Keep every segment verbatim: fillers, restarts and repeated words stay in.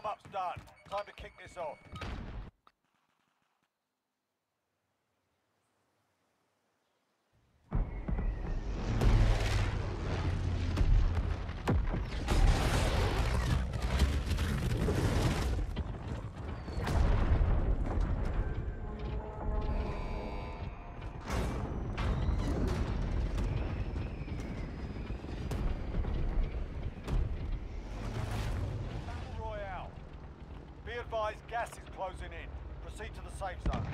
Warm-up's done. Time to kick this off. Be advised, gas is closing in. Proceed to the safe zone.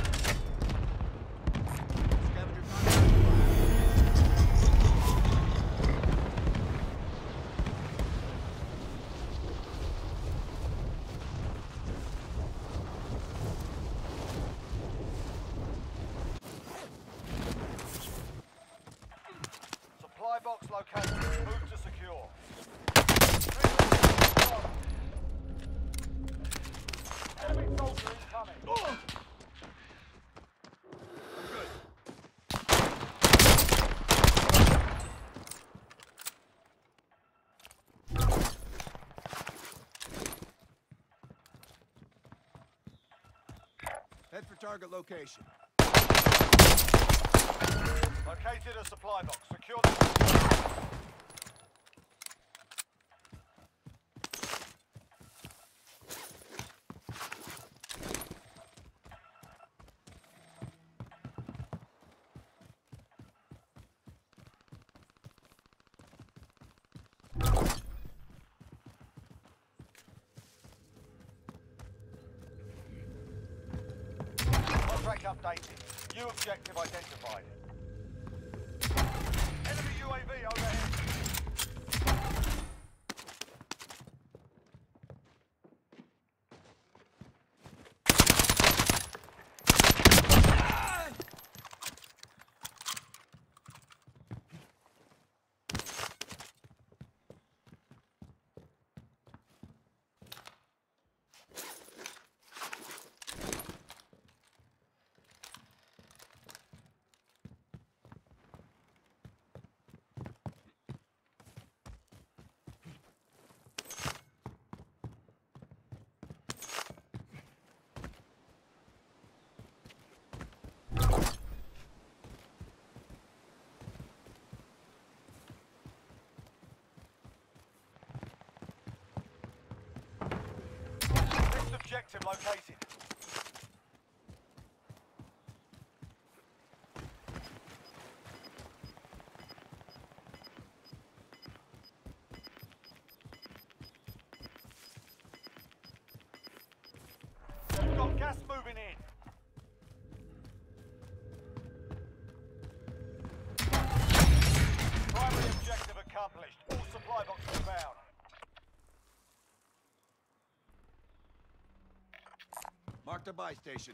Scavenger Supply box located. Move to secure. Enemy soldier incoming. Oh! Head for target location. Located a supply box. Secure the... Contract updated. New objective identified. Enemy U A V overhead. Objective located. We've got gas moving in. Primary objective accomplished. All supply boxes found. Mark the buy station.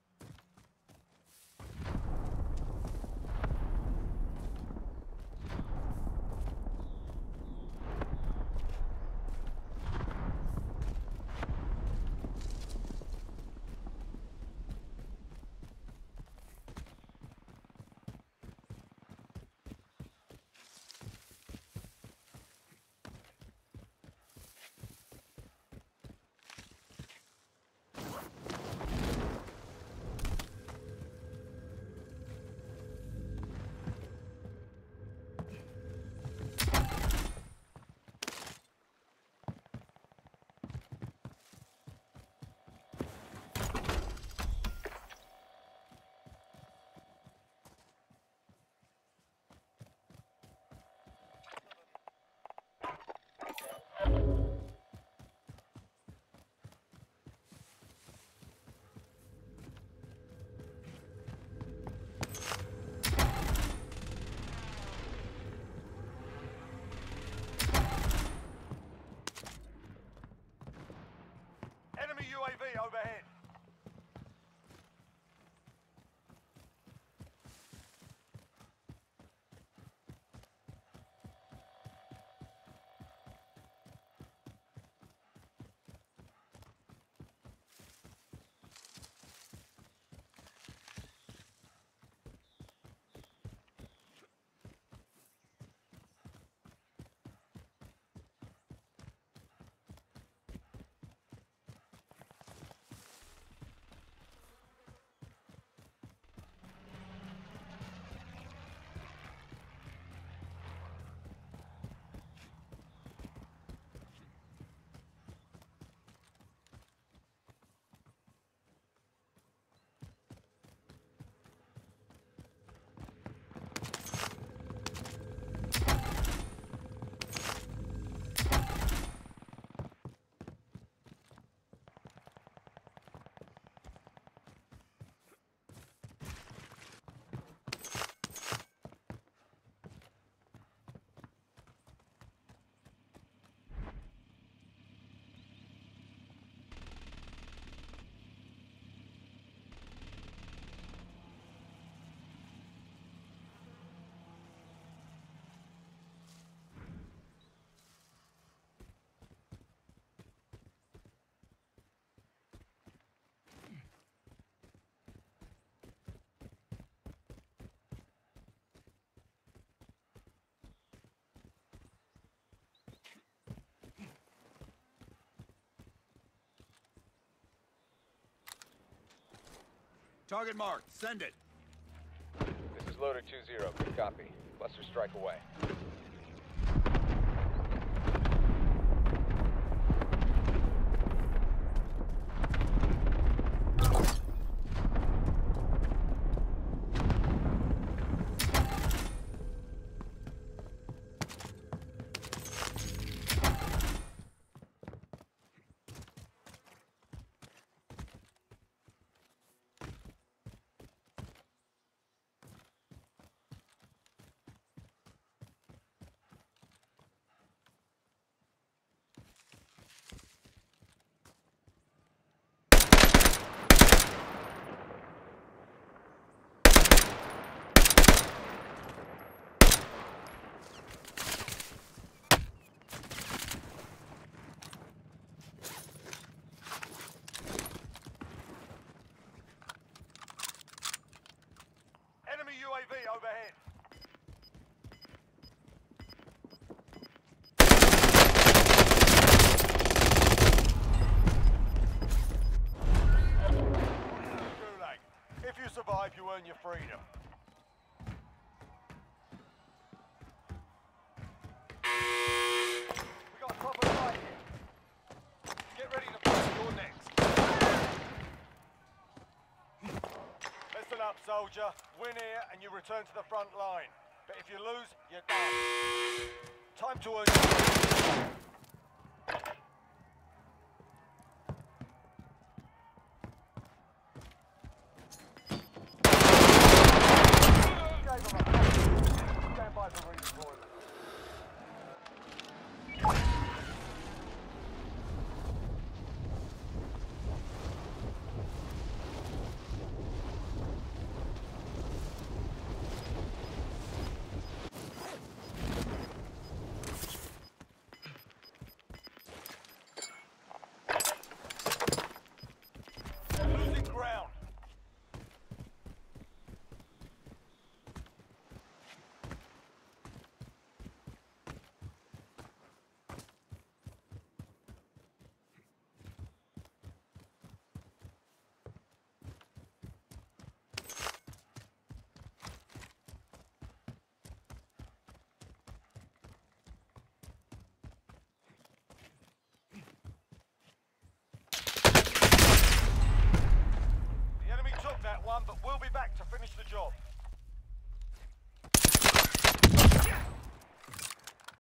Enemy U A V overhead. Target marked. Send it. This is Loader two zero. Good copy. Cluster strike away. Enemy U A V overhead. Gulag. If you survive, you earn your freedom. We got a proper fight here. Get ready to fight. You're next. Listen up, soldier. Win here and you return to the front line. But if you lose, you're done. Time to earn your... Stand by for redeployment. Losing ground. The enemy took that one, but we'll be back to finish the job.